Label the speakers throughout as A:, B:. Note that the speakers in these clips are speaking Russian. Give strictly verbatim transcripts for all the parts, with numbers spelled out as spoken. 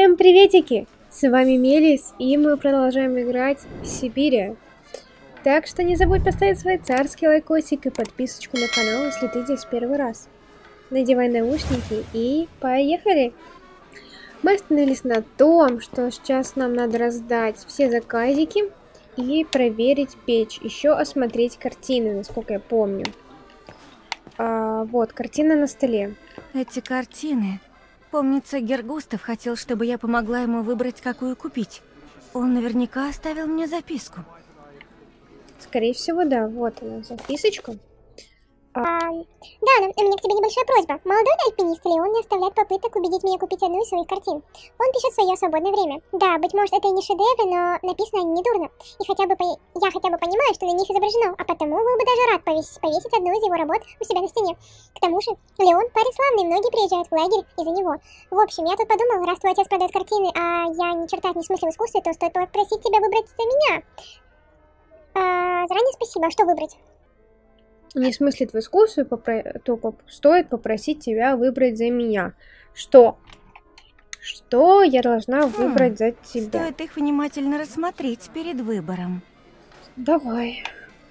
A: Всем приветики! С вами Мелис, и мы продолжаем играть в Сибири. Так что не забудь поставить свой царский лайкосик и подписочку на канал, если ты здесь первый раз. Надевай наушники и поехали! Мы остановились на том, что сейчас нам надо раздать все заказики и проверить печь. Еще осмотреть картины, насколько я помню. А, вот, картина на столе.
B: Эти картины... Помнится, Гергустав хотел, чтобы я помогла ему выбрать, какую купить. Он наверняка оставил мне записку.
A: Скорее всего, да. Вот она, записочка.
C: А, да, но у меня к тебе небольшая просьба. Молодой альпинист Леон не оставляет попыток убедить меня купить одну из своих картин. Он пишет в свое свободное время. Да, быть может, это и не шедевры, но написано они недурно. И хотя бы по... я хотя бы понимаю, что на них изображено, а потому был бы даже рад повесить, повесить одну из его работ у себя на стене. К тому же, Леон парень славный, многие приезжают в лагерь из-за него. В общем, я тут подумал, раз твой отец продает картины, а я ни черта не смыслю в искусстве, то стоит попросить тебя выбрать за меня. А, заранее спасибо. А что выбрать?
A: Не смыслит в искусстве, попро... то поп... стоит попросить тебя выбрать за меня. Что? Что я должна выбрать хм, за тебя?
B: Стоит их внимательно рассмотреть перед выбором.
A: Давай.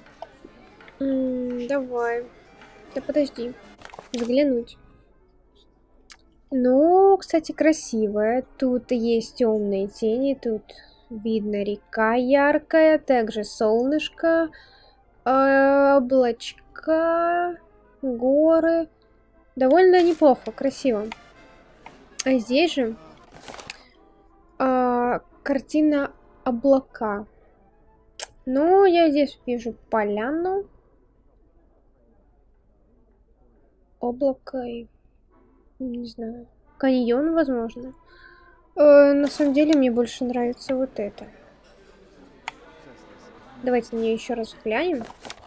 A: М-м, давай. Да подожди. Взглянуть. Ну, кстати, красивая. Тут есть темные тени, тут видно река яркая, также солнышко, облачко. Горы. Довольно неплохо, красиво. А здесь же а, картина облака. Ну, я здесь вижу поляну. Облако и... Не знаю. Каньон, возможно. Э, на самом деле, мне больше нравится вот это. Давайте мне еще раз глянем.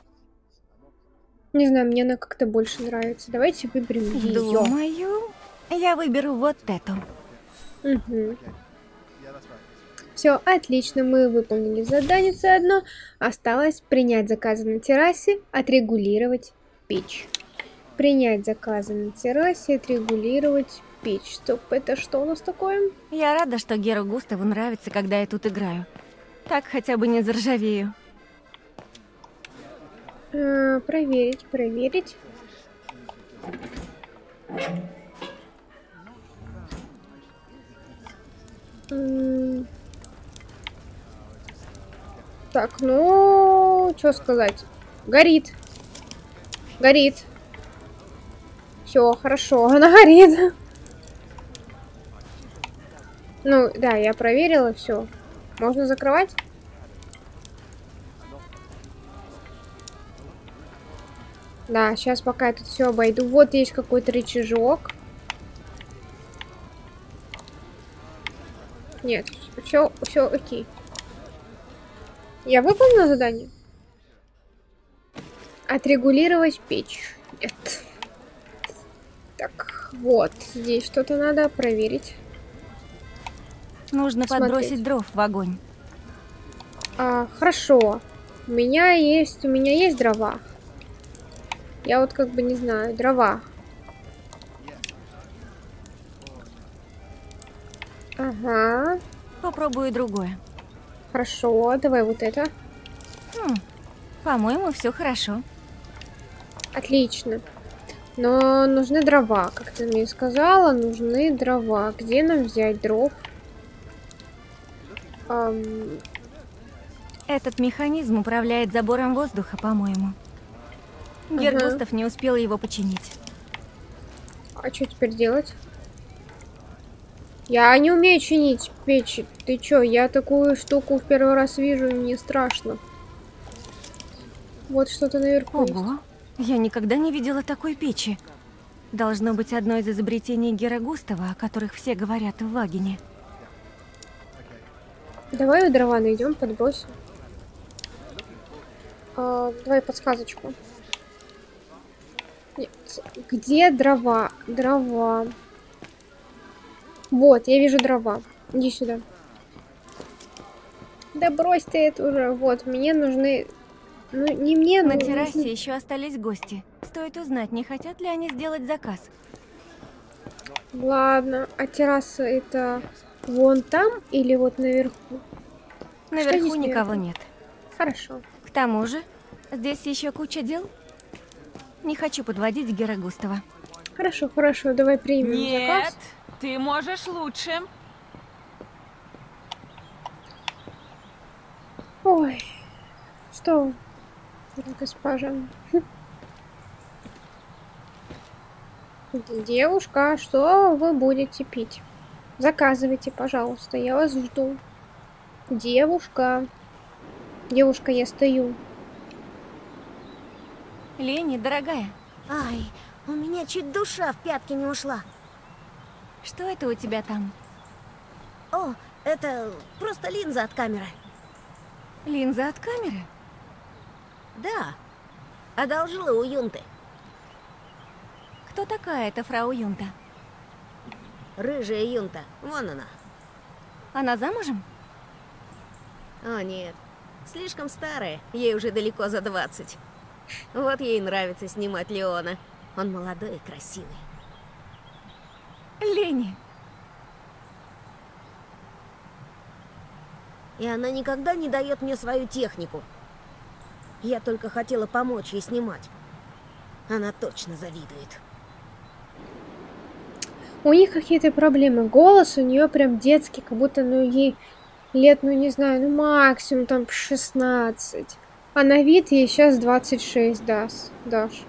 A: Не знаю, мне она как-то больше нравится. Давайте выберем ее.
B: Думаю, я выберу вот эту.
A: Угу. Все, отлично, мы выполнили задание одно. Осталось принять заказы на террасе, отрегулировать печь. Принять заказы на террасе, отрегулировать печь. Стоп, это что у нас такое?
B: Я рада, что Геру Густаву нравится, когда я тут играю. Так хотя бы не заржавею.
A: А, проверить, проверить. М так, ну, что сказать? Горит. Горит. Все, хорошо, она горит. Ну, да, я проверила, все. Можно закрывать? Да, сейчас пока я тут все обойду. Вот есть какой-то рычажок. Нет, все, все окей. Я выполнила задание? Отрегулировать печь. Нет. Так, вот. Здесь что-то надо проверить.
B: Нужно
A: Смотреть.
B: подбросить дров в огонь.
A: А, хорошо. У меня есть, у меня есть дрова. Я вот как бы не знаю, дрова. Ага.
B: Попробую другое.
A: Хорошо, давай вот это.
B: Хм, по-моему, все хорошо.
A: Отлично. Но нужны дрова, как ты мне сказала, нужны дрова. Где нам взять дров? Ам...
B: Этот механизм управляет забором воздуха, по-моему.
A: Ага.
B: Гергустав не успел его починить.
A: А что теперь делать? Я не умею чинить печь. Ты чё, я такую штуку в первый раз вижу, и мне страшно. Вот что-то наверху.
B: Ого, я никогда не видела такой печи. Должно быть одно из изобретений Гера Густава, о которых все говорят в Вагене.
A: Давай дрова найдем, подбросим. А, давай подсказочку. Нет. Где дрова? Дрова. Вот, я вижу дрова. Иди сюда. Да брось ты это уже. Вот, мне нужны... Ну, не мне, но...
B: На террасе
A: нужны...
B: еще остались гости. Стоит узнать, не хотят ли они сделать заказ.
A: Ладно, а терраса это... Вон там или вот наверху?
B: Наверху
A: здесь
B: никого
A: наверху?
B: нет.
A: Хорошо.
B: К тому же, здесь еще куча дел. Не хочу подводить Гера Густава.
A: Хорошо, хорошо, давай примем
D: Нет,
A: заказ.
D: ты можешь лучше.
A: Ой, что, госпожа? Девушка, что вы будете пить? Заказывайте, пожалуйста, я вас жду. Девушка. Девушка, я стою.
B: Лени, дорогая,
E: Ай, у меня чуть душа в пятки не ушла.
B: что это у тебя там?
E: О, это просто линза от камеры.
B: Линза от камеры?
E: Да, одолжила у Юнты.
B: Кто такая эта фрау Юнта?
E: Рыжая Юнта, вон она.
B: Она замужем?
E: О, нет, слишком старая, ей уже далеко за двадцать. Вот ей нравится снимать Леона. Он молодой и красивый.
B: Лени,
E: И она никогда не дает мне свою технику. Я только хотела помочь ей снимать. Она точно завидует.
A: У них какие-то проблемы. Голос у нее прям детский, как будто, ну, ей лет, ну, не знаю, ну, максимум там шестнадцать. А на вид ей сейчас двадцать шесть, Даш. Даш.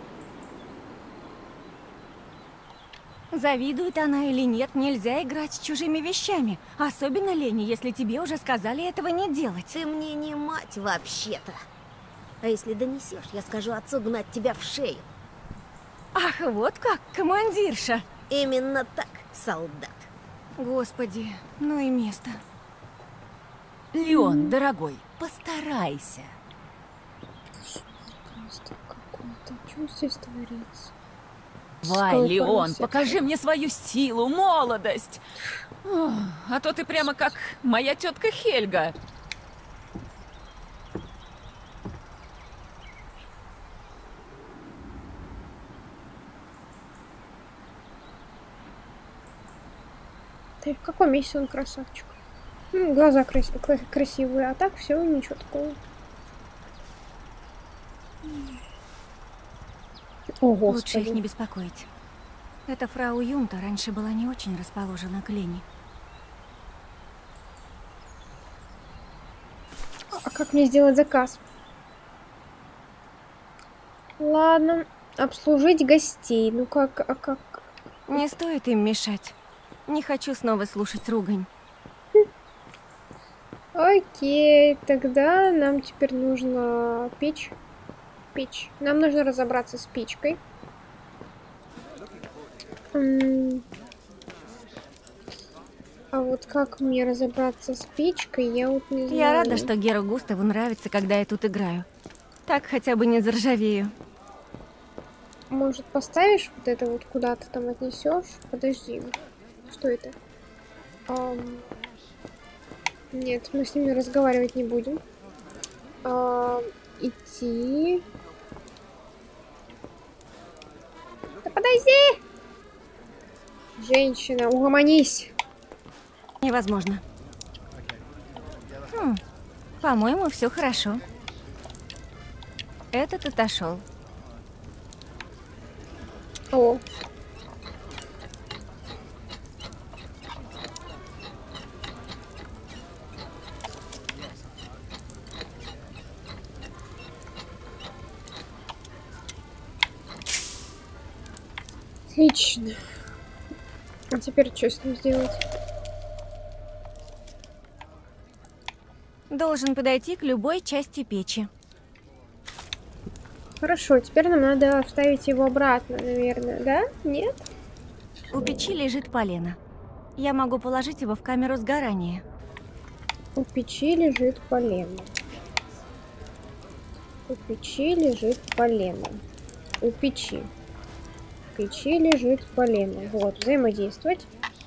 B: завидует она или нет, нельзя играть с чужими вещами. Особенно, Лени, если тебе уже сказали этого не делать.
E: Ты мне не мать вообще-то. А если донесешь, я скажу отцу гнать тебя в шею.
B: Ах, вот как, командирша.
E: Именно так, солдат.
B: Господи, ну и место.
D: Леон, дорогой, постарайся.
A: Просто какое-то. Что здесь творится?
D: Давай,
A: Сколько
D: Леон,
A: раз я-
D: покажи мне свою силу, молодость. Ох, а то ты прямо как моя тетка Хельга.
A: Ты в каком месяце он красавчик? Ну, глаза крас- кра- красивые, а так все, ничего такого. О,
B: Лучше их
A: господи.
B: не беспокоить. Эта фрау Юнта раньше была не очень расположена к Лене.
A: А как мне сделать заказ? Ладно, обслужить гостей. Ну как, а как?
B: Не стоит им мешать. Не хочу снова слушать ругань.
A: Окей, тогда нам теперь нужно печь. Печь. Нам нужно разобраться с печкой. М. А вот как мне разобраться с печкой, я вот не знаю.
B: Я рада, что Геру Густаву нравится, когда я тут играю. Так хотя бы не заржавею.
A: Может, поставишь вот это вот куда-то там отнесешь? Подожди. Что это? Ам, Нет, мы с ними разговаривать не будем. Ам, Идти. Да подожди! Женщина, угомонись.
B: Невозможно. Хм, по-моему, все хорошо. Этот отошел.
A: О. Отлично. А теперь что с ним сделать?
B: Должен подойти к любой части печи.
A: Хорошо, теперь нам надо вставить его обратно, наверное, да? Нет?
B: У печи лежит полено. Я могу положить его в камеру сгорания.
A: У печи лежит полено. У печи лежит полено. У печи. В печи лежит полено. Вот, взаимодействовать.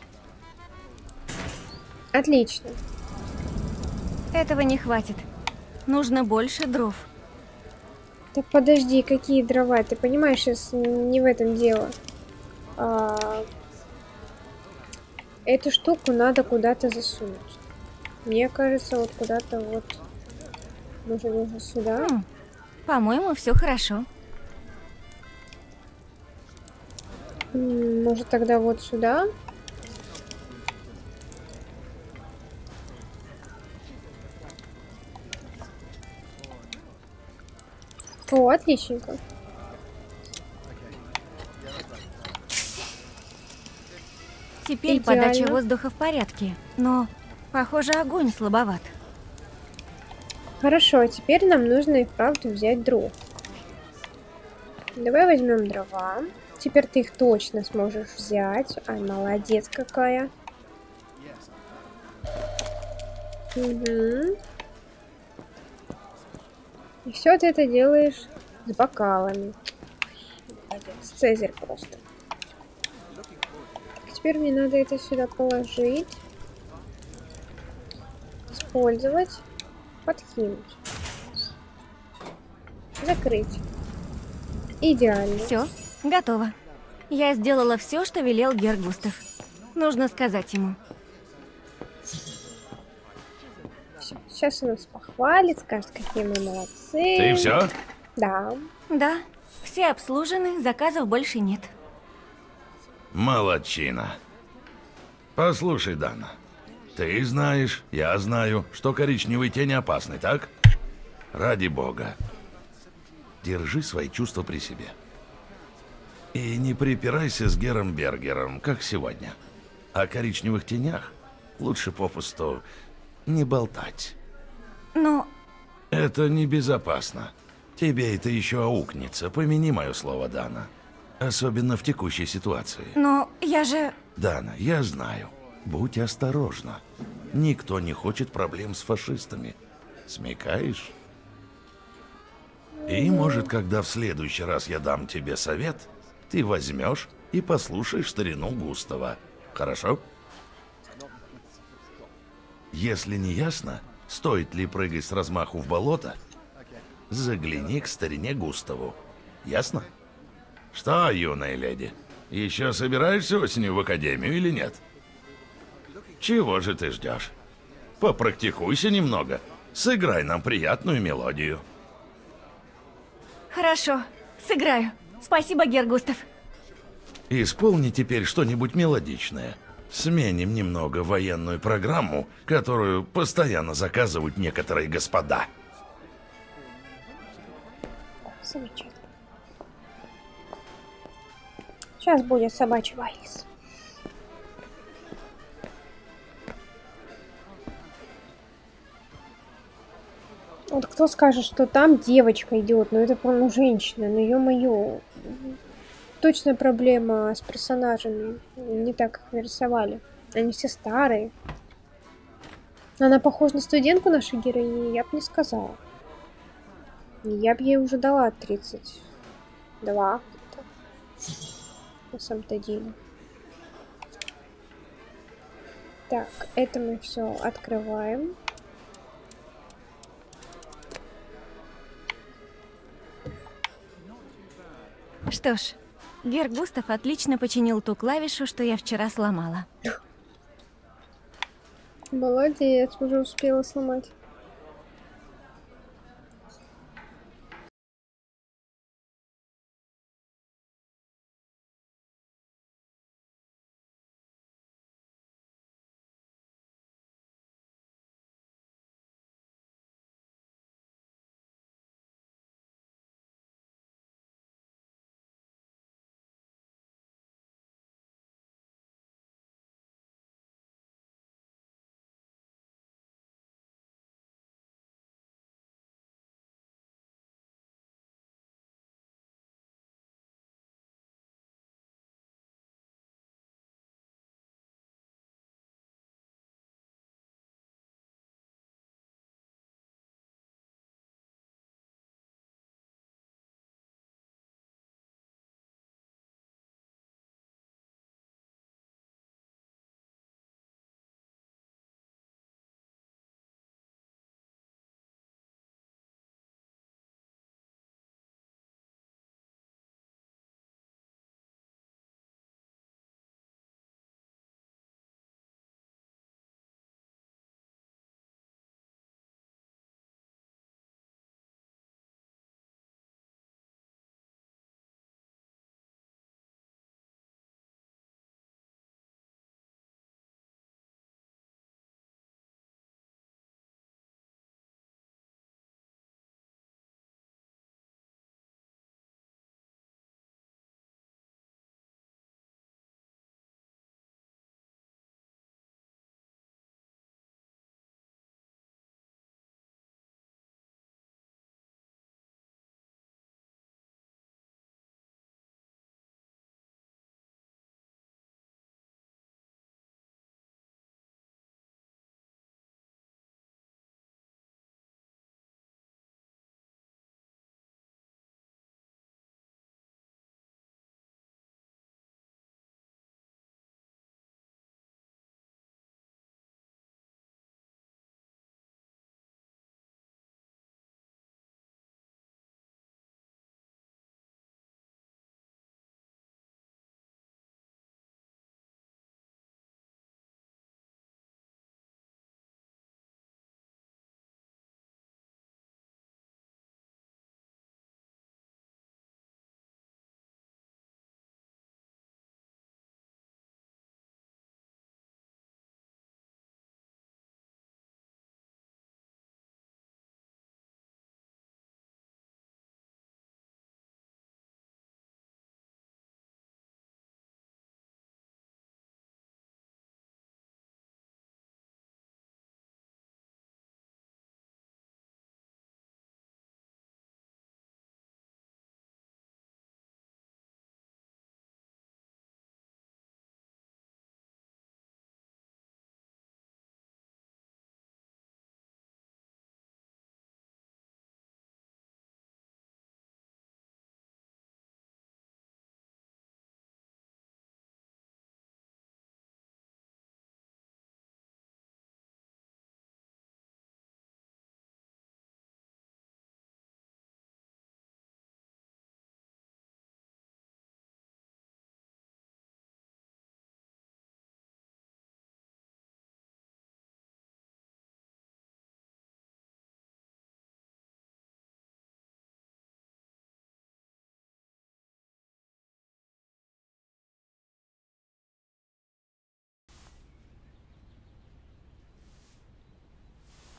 A: Отлично.
B: Этого не хватит. Нужно больше дров.
A: Так подожди, какие дрова? Ты понимаешь, сейчас не в этом дело. А... Эту штуку надо куда-то засунуть. Мне кажется, вот куда-то вот. Может, даже сюда?
B: Хм, по-моему, все хорошо.
A: М, Может, тогда вот сюда? О, отличненько.
B: Теперь
A: Идеально.
B: подача воздуха в порядке, но, похоже, огонь слабоват.
A: Хорошо, а теперь нам нужно и вправду взять дров. Давай возьмем дрова. Теперь ты их точно сможешь взять. Ай, молодец какая. Угу. И все ты это делаешь с бокалами. Молодец, Цезарь просто. Теперь мне надо это сюда положить. Использовать. Подкинуть. Закрыть. Идеально.
B: Все, готово. Я сделала все, что велел Гергустав. Нужно сказать ему.
A: Всё. Сейчас он нас похвалит, скажет, какие мы молодцы.
F: Ты все?
A: Да.
B: Да, все обслужены, заказов больше нет.
F: Молодчина. Послушай, Дана, ты знаешь, я знаю, что коричневый тень опасный, так? Ради бога, держи свои чувства при себе. И не припирайся с Гером Бергером, как сегодня. О коричневых тенях лучше попусту не болтать.
B: Но
F: Это небезопасно. Тебе это еще аукнется, помяни мое слово, Дана. Особенно в текущей ситуации.
B: Но я же...
F: Дана, я знаю. Будь осторожна. Никто не хочет проблем с фашистами. Смекаешь? И может, когда в следующий раз я дам тебе совет, ты возьмешь и послушаешь старину Густава. Хорошо? Если не ясно, стоит ли прыгать с размаху в болото, загляни к старине Густаву. Ясно? Что, юная леди, еще собираешься осенью в академию или нет? Чего же ты ждешь? Попрактикуйся немного. Сыграй нам приятную мелодию.
B: Хорошо, сыграю. Спасибо, Гергустав.
F: Исполни теперь что-нибудь мелодичное. Сменим немного военную программу, которую постоянно заказывают некоторые господа.
A: Замечательно. Сейчас будет собачий вальс. Вот кто скажет, что там девочка идет, ну это, по-моему, женщина, ну ё-моё. Точная проблема с персонажами. Не так их нарисовали. Они все старые. Она похожа на студентку нашей героини, я бы не сказала. Я бы ей уже дала тридцать два где-то. На самом-то деле. Так, это мы все открываем.
B: Что ж, Гергустав отлично починил ту клавишу, что я вчера сломала.
A: Молодец, уже успела сломать.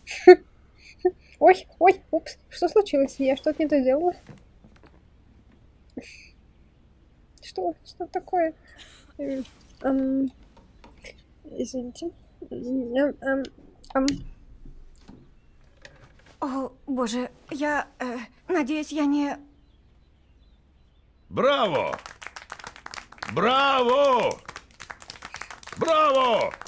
A: Ой, ой, упс, что случилось? Я что-то не то сделала? Что? Что такое? М, ам, Извините. Ам, ам, ам.
B: О, боже, я... э, надеюсь, я не...
F: Браво! Браво! Браво!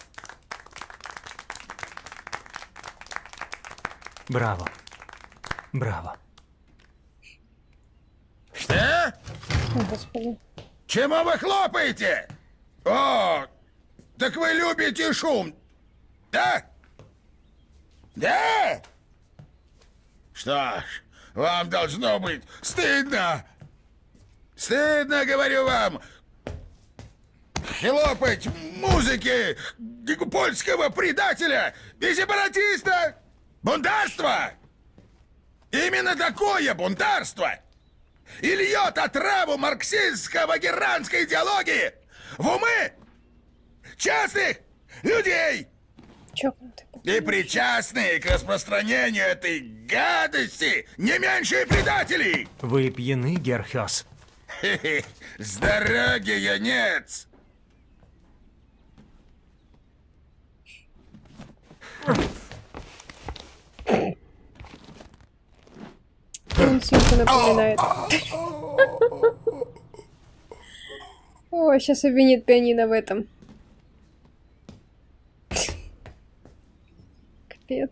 G: Браво. Браво.
F: Что?
A: О, Господи.
F: Чему вы хлопаете? О, так вы любите шум, да? Да? Что ж, вам должно быть стыдно. Стыдно, говорю вам, хлопать музыки польского предателя и сепаратиста. Бунтарство! Именно такое бунтарство! И льет отраву марксистско-вагеранской идеологии в умы частных людей!
A: Чокнутый.
F: И причастные к распространению этой гадости не меньшие предатели!
G: Вы пьяны, Герхёс?
F: Хе-хе, с дороги, юнец!
A: Он свинку напоминает. Ой, сейчас обвинит пианино в этом. Капец.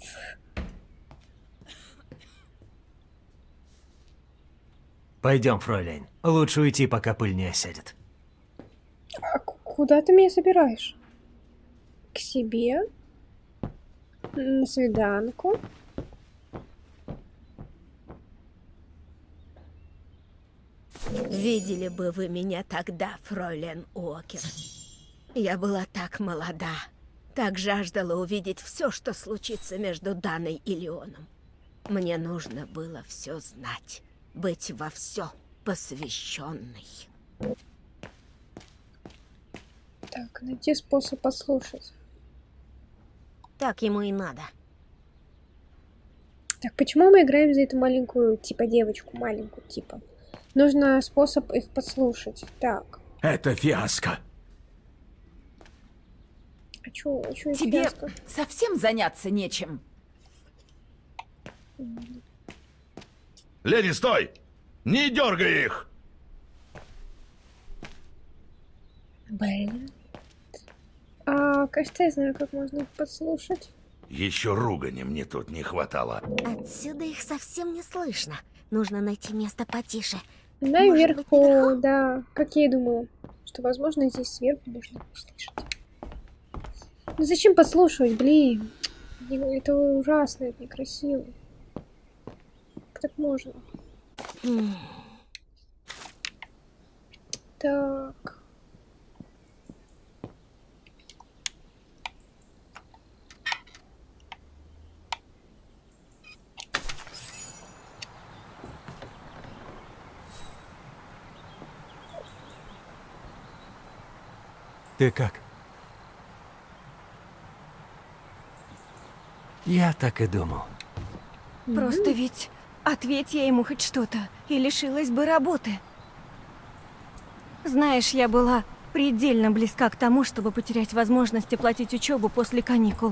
G: Пойдем, фройлейн. Лучше уйти, пока пыль не осядет.
A: А к- куда ты меня собираешь? К себе? На свиданку?
E: Видели бы вы меня тогда, фройлен Уокер. Я была так молода, так жаждала увидеть все, что случится между Даной и Леоном. Мне нужно было все знать, быть во все посвященной.
A: Так, найти способ послушать.
E: Так ему и надо.
A: Так, почему мы играем за эту маленькую, типа, девочку, маленькую, типа? Нужно способ их подслушать. Так,
G: Это фиаско.
A: а чё, а чё это
D: Тебе
A: фиаско?
D: совсем заняться нечем.
F: Леди, стой! Не дергай их!
A: Блин. А, кажется, я знаю, как можно их подслушать.
F: Еще ругани мне тут не хватало.
E: Отсюда их совсем не слышно. Нужно найти место потише.
A: Наверху,
E: наверху?
A: да. Как я и думала. Что, возможно, здесь сверху можно услышать. Ну зачем подслушивать, блин? Не- Это ужасно, это некрасиво. Как так можно?
E: М,
A: Так.
G: Ты как? Я так и думал.
B: Просто ведь ответь я ему хоть что-то, и лишилась бы работы. Знаешь, я была предельно близка к тому, чтобы потерять возможность оплатить учебу после каникул.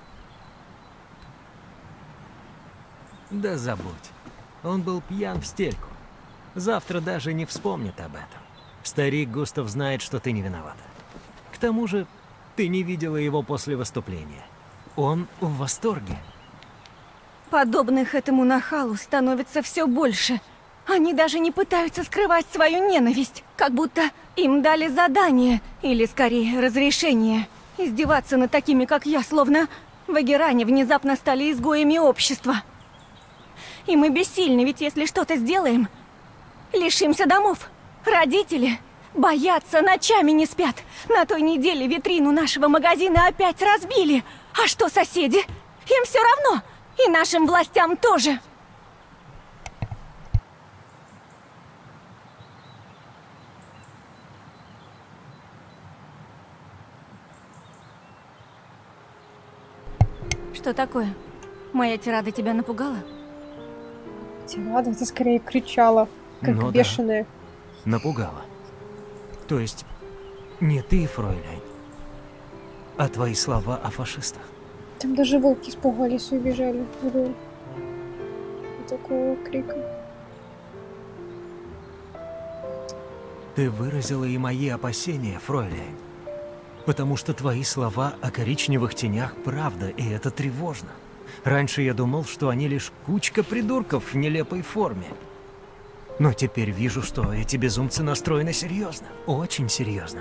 G: Да забудь. Он был пьян в стельку. Завтра даже не вспомнит об этом. Старик Густав знает, что ты не виновата. К тому же, ты не видела его после выступления. Он в восторге.
B: Подобных этому нахалу становится все больше. Они даже не пытаются скрывать свою ненависть, как будто им дали задание, или скорее разрешение, издеваться над такими, как я, словно вагеране внезапно стали изгоями общества. И мы бессильны, ведь если что-то сделаем, лишимся домов. Родители боятся, ночами не спят. На той неделе витрину нашего магазина опять разбили. А что соседи? Им все равно. И нашим властям тоже. Что такое? Моя тирада тебя напугала?
A: Тирада, ты скорее кричала, как
G: Ну да.
A: бешеная.
G: Напугала. То есть, не ты, фройляйн, а твои слова о фашистах.
A: Там даже волки испугались и убежали. От такого крика.
G: Ты выразила и мои опасения, фройляйн. Потому что твои слова о коричневых тенях правда, и это тревожно. Раньше я думал, что они лишь кучка придурков в нелепой форме. Но теперь вижу, что эти безумцы настроены серьезно. Очень серьезно.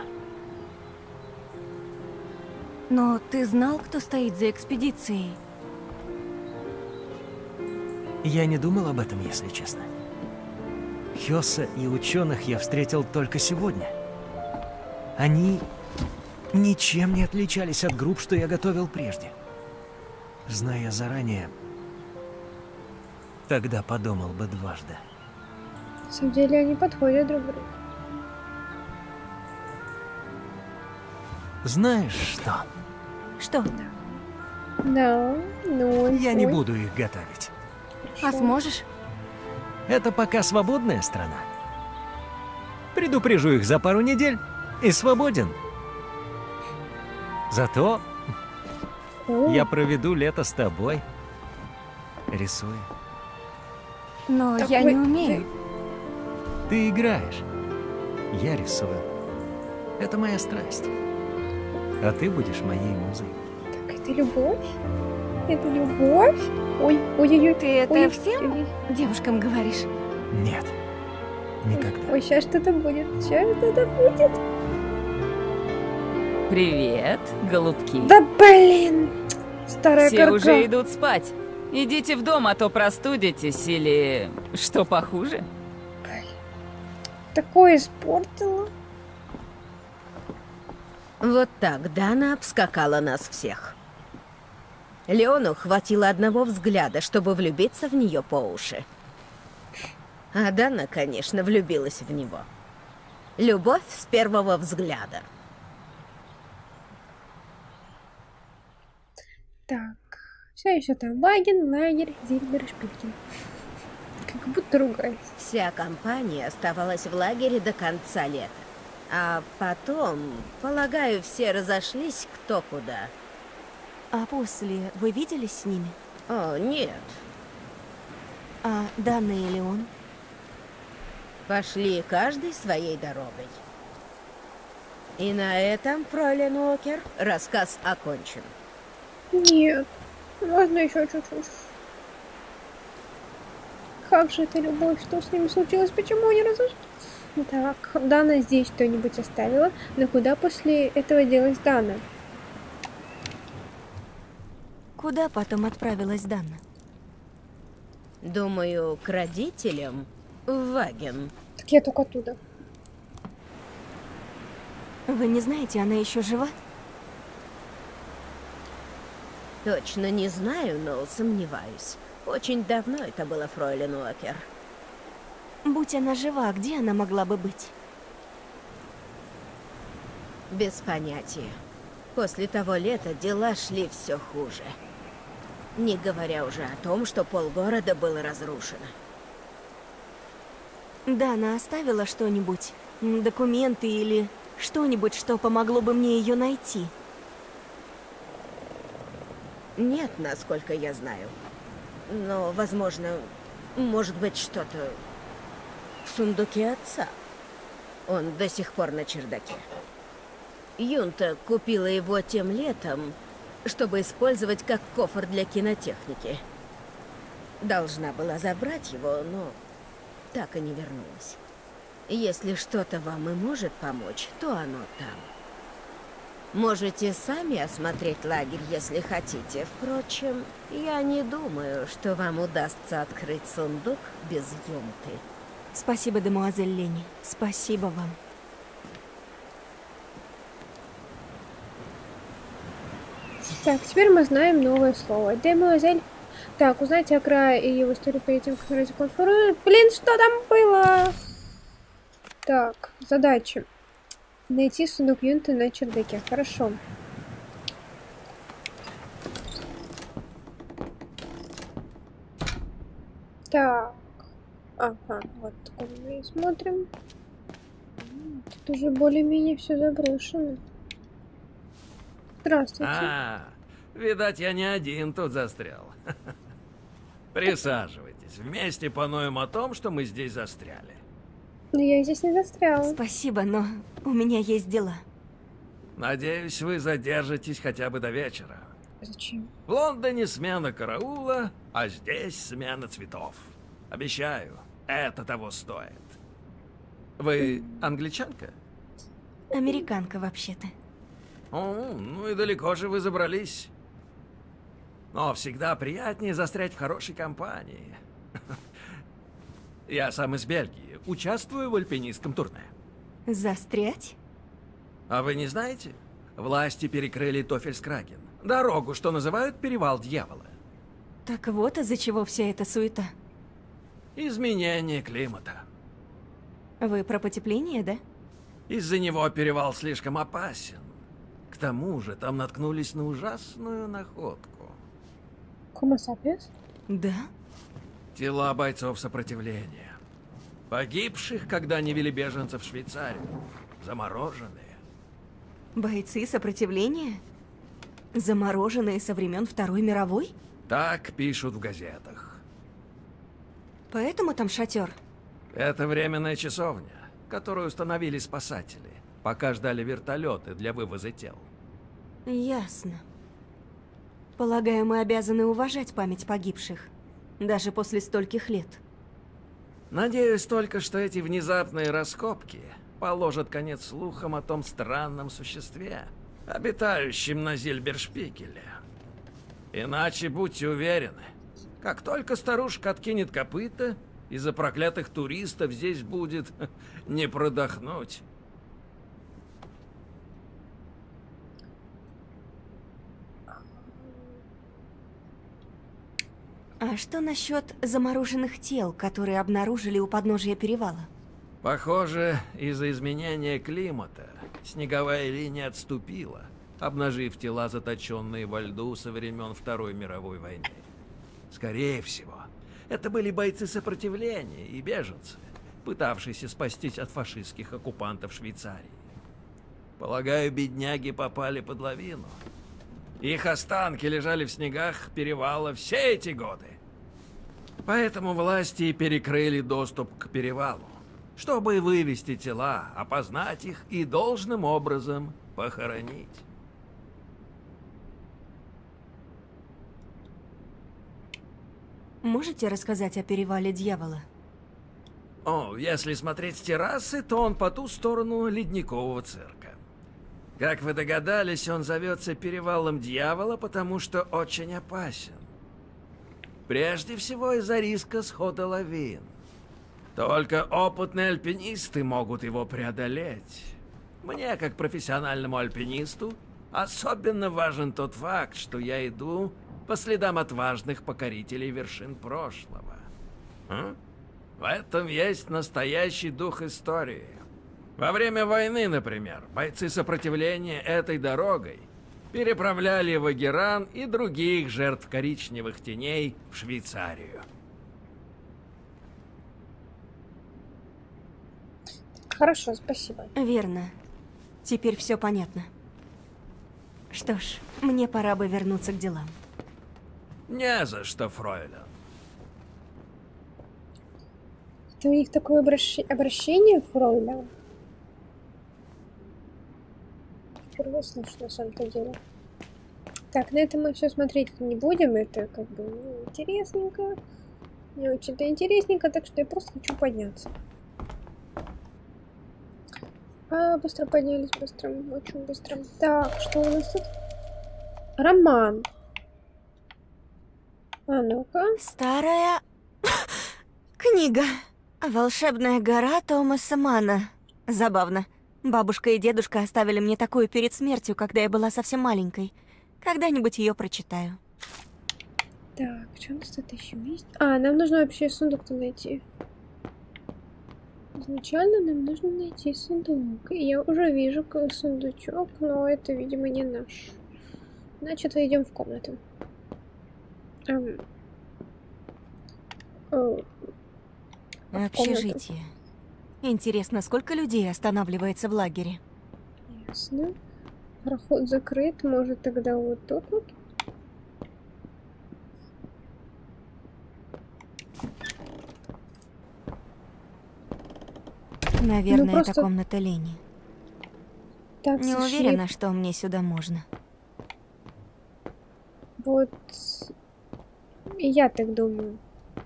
B: Но ты знал, кто стоит за экспедицией?
G: Я не думал об этом, если честно. Хёса и ученых я встретил только сегодня. Они ничем не отличались от групп, что я готовил прежде. Зная заранее, тогда подумал бы дважды.
A: На самом деле они подходят друг к другу.
G: Знаешь что?
B: Что?
A: Да, ну...
G: Я не
A: ой,
G: буду их готовить.
B: А
A: хорошо.
B: сможешь?
G: Это пока свободная страна. Предупрежу их за пару недель и свободен. Зато
A: О,
G: я проведу лето с тобой, рисуя.
B: Но
A: Так
B: я
A: вы-
B: не умею.
G: Ты играешь, я рисую. Это моя страсть. А ты будешь моей музой.
A: Так, это любовь? Это любовь? Ой, ой-ой-ой.
B: Ты это
A: ой,
B: всем
A: ой,
B: девушкам говоришь?
G: Нет, никогда.
A: Ой, сейчас что-то будет. Сейчас что-то будет.
D: Привет, голубки.
A: Да блин! Старая
D: Все
A: корга.
D: уже идут спать. Идите в дом, а то простудитесь или что похуже.
A: Такое испортила.
E: Вот так Дана обскакала нас всех. Леону хватило одного взгляда, чтобы влюбиться в нее по уши. А Дана, конечно, влюбилась в него. Любовь с первого взгляда.
A: Так, все еще там Ваген, Лагерь, Зильбер, Шпилькин. Как будто ругались.
E: Вся компания оставалась в лагере до конца лета. А потом, полагаю, все разошлись кто куда.
B: А после вы виделись с ними?
E: О, нет.
B: А Дана и Леон?
E: Пошли каждый своей дорогой. И на этом, фройлен Уокер, рассказ окончен.
A: Нет, можно еще чуть-чуть. Как же это любовь? Что с ними случилось? Почему они разошлись? Так, Дана здесь что-нибудь оставила, но куда после этого делась Дана?
B: Куда потом отправилась Дана?
E: Думаю, к родителям в Ваген.
A: Так я только оттуда.
B: Вы не знаете, она еще жива?
E: Точно не знаю, но сомневаюсь. Очень давно это было, фройлен Уокер.
B: Будь она жива, где она могла бы быть?
E: Без понятия. После того лета дела шли все хуже. Не говоря уже о том, что полгорода было разрушено.
B: Дана оставила что-нибудь? М, Документы или что-нибудь, что помогло бы мне ее найти?
E: Нет, насколько я знаю. Но, возможно, может быть что-то в сундуке отца. Он до сих пор на чердаке. Юнта купила его тем летом, чтобы использовать как кофр для кинотехники. Должна была забрать его, но так и не вернулась. Если что-то вам и может помочь, то оно там. Можете сами осмотреть лагерь, если хотите. Впрочем, я не думаю, что вам удастся открыть сундук без Юнты.
B: Спасибо, демуазель Лени. Спасибо вам.
A: Так, теперь мы знаем новое слово. Демуазель. Так, узнайте о крае и его историю перед тем, как нарыть конференцию. Блин, что там было? Так, задача. Найти сундук Юнты на чердаке. Хорошо. Так. Ага, вот такой мы и смотрим. Тут уже более-менее все заброшено. Здравствуйте.
H: А, видать, я не один тут застрял. Присаживайтесь, вместе поноем о том, что мы здесь застряли.
A: Но я здесь не застряла.
B: Спасибо, но у меня есть дела.
H: Надеюсь, вы задержитесь хотя бы до вечера.
A: Зачем?
H: В Лондоне смена караула, а здесь смена цветов. Обещаю, это того стоит. Вы англичанка?
B: Американка, вообще-то.
H: О, ну и далеко же вы забрались. Но всегда приятнее застрять в хорошей компании. Я сам из Бельгии, участвую в альпинистском турне.
B: Застрять?
H: А вы не знаете? Власти перекрыли Тофельскраген. Дорогу, что называют Перевал Дьявола.
B: Так вот из-за чего вся эта суета.
H: Изменение климата.
B: Вы про потепление, да?
H: Из-за него перевал слишком опасен. К тому же там наткнулись на ужасную находку.
A: Homo sapiens?
B: Да?
H: Тела бойцов сопротивления. Погибших, когда они вели беженцев в Швейцарию. Замороженные.
B: Бойцы сопротивления? Замороженные со времен Второй мировой?
H: Так пишут в газетах.
B: Поэтому там шатер?
H: Это временная часовня, которую установили спасатели, пока ждали вертолеты для вывоза тел.
B: Ясно. Полагаю, мы обязаны уважать память погибших, даже после стольких лет.
H: Надеюсь только, что эти внезапные раскопки положат конец слухам о том странном существе, обитающем на Зильбершпигеле. Иначе будьте уверены, как только старушка откинет копыта, из-за проклятых туристов здесь будет не продохнуть.
B: А что насчет замороженных тел, которые обнаружили у подножия перевала?
H: Похоже, из-за изменения климата снеговая линия отступила, обнажив тела, заточенные во льду со времен Второй мировой войны. Скорее всего, это были бойцы сопротивления и беженцы, пытавшиеся спастись от фашистских оккупантов Швейцарии. Полагаю, бедняги попали под лавину. Их останки лежали в снегах перевала все эти годы. Поэтому власти перекрыли доступ к перевалу, чтобы вывести тела, опознать их и должным образом похоронить.
B: Можете рассказать о перевале Дьявола?
H: О, если смотреть с террасы, то он по ту сторону ледникового цирка. Как вы догадались, он зовется Перевалом Дьявола, потому что очень опасен. Прежде всего из-за риска схода лавин. Только опытные альпинисты могут его преодолеть. Мне, как профессиональному альпинисту, особенно важен тот факт, что я иду по следам отважных покорителей вершин прошлого. А? В этом есть настоящий дух истории. Во время войны, например, бойцы сопротивления этой дорогой переправляли вагеран и других жертв коричневых теней в Швейцарию.
A: Хорошо, спасибо.
B: Верно. Теперь все понятно. Что ж, мне пора бы вернуться к делам.
H: Не за что, фройлен.
A: Это у них такое обращ... обращение, фройлен? Впервые слышу, на самом-то деле. Так, на это мы все смотреть не будем. Это как бы ну, интересненько. Не очень-то интересненько, так что я просто хочу подняться. А, быстро поднялись, быстро, очень быстро. Так, что у нас тут? Роман. А ну-ка.
B: Старая книга. Волшебная гора Томаса Манна. Забавно. Бабушка и дедушка оставили мне такую перед смертью, когда я была совсем маленькой. Когда-нибудь ее прочитаю.
A: Так, что у нас тут еще есть? А, нам нужно вообще сундук-то найти. Изначально нам нужно найти сундук. И я уже вижу сундучок, но это, видимо, не наш. Значит, идем в комнату. Эм. Э,
B: Общежитие. Интересно, сколько людей останавливается в лагере?
A: Ясно. Проход закрыт, может тогда вот тут вот?
B: Наверное,
A: Ну, просто-
B: это комната Лени.
A: Так,
B: Не
A: сошли.
B: уверена, что мне сюда можно.
A: Вот и я так думаю.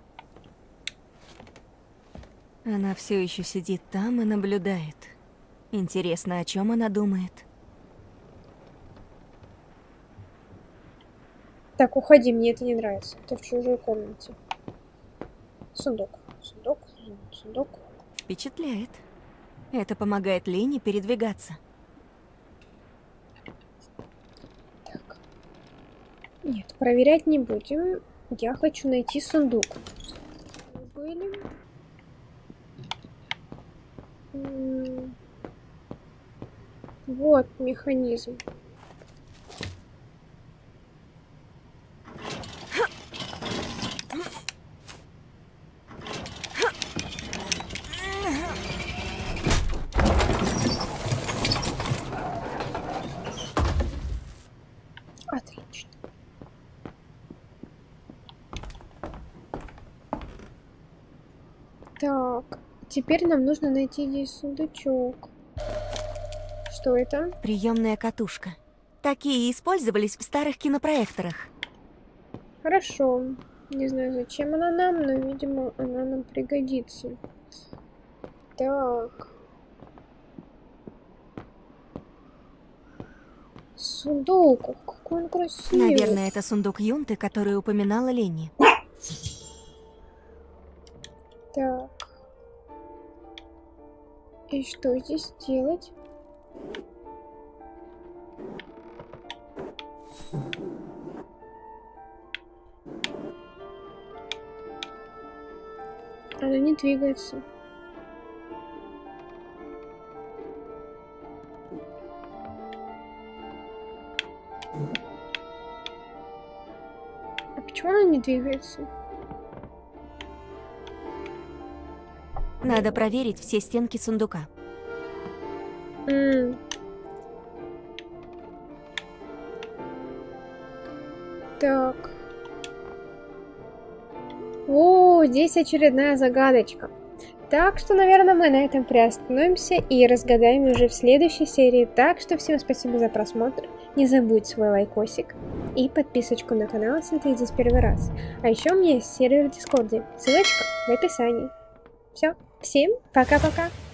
B: Она все еще сидит там и наблюдает. Интересно, о чем она думает?
A: Так, уходи, мне это не нравится. Ты в чужой комнате. Сундук, сундук, сундук.
B: Впечатляет. Это помогает Лене передвигаться.
A: Так. Нет, проверять не будем. Я хочу найти сундук. Были. М, Вот механизм. Отлично. Так, теперь нам нужно найти здесь сундучок. Что это?
B: Приемная катушка. Такие использовались в старых кинопроекторах.
A: Хорошо. Не знаю, зачем она нам, но, видимо, она нам пригодится. Так. Сундук. Ох, какой он красивый.
B: Наверное, это сундук Юнты, который упоминала Лени.
A: Так. И что здесь делать? Она не двигается. А почему она не двигается?
B: Надо проверить все стенки сундука.
A: М. Так. О, здесь очередная загадочка. Так что, наверное, мы на этом приостановимся и разгадаем уже в следующей серии. Так что всем спасибо за просмотр. Не забудь свой лайкосик и подписочку на канал, если ты здесь первый раз. А еще у меня есть сервер в Дискорде. Ссылочка в описании. Все, всем пока-пока.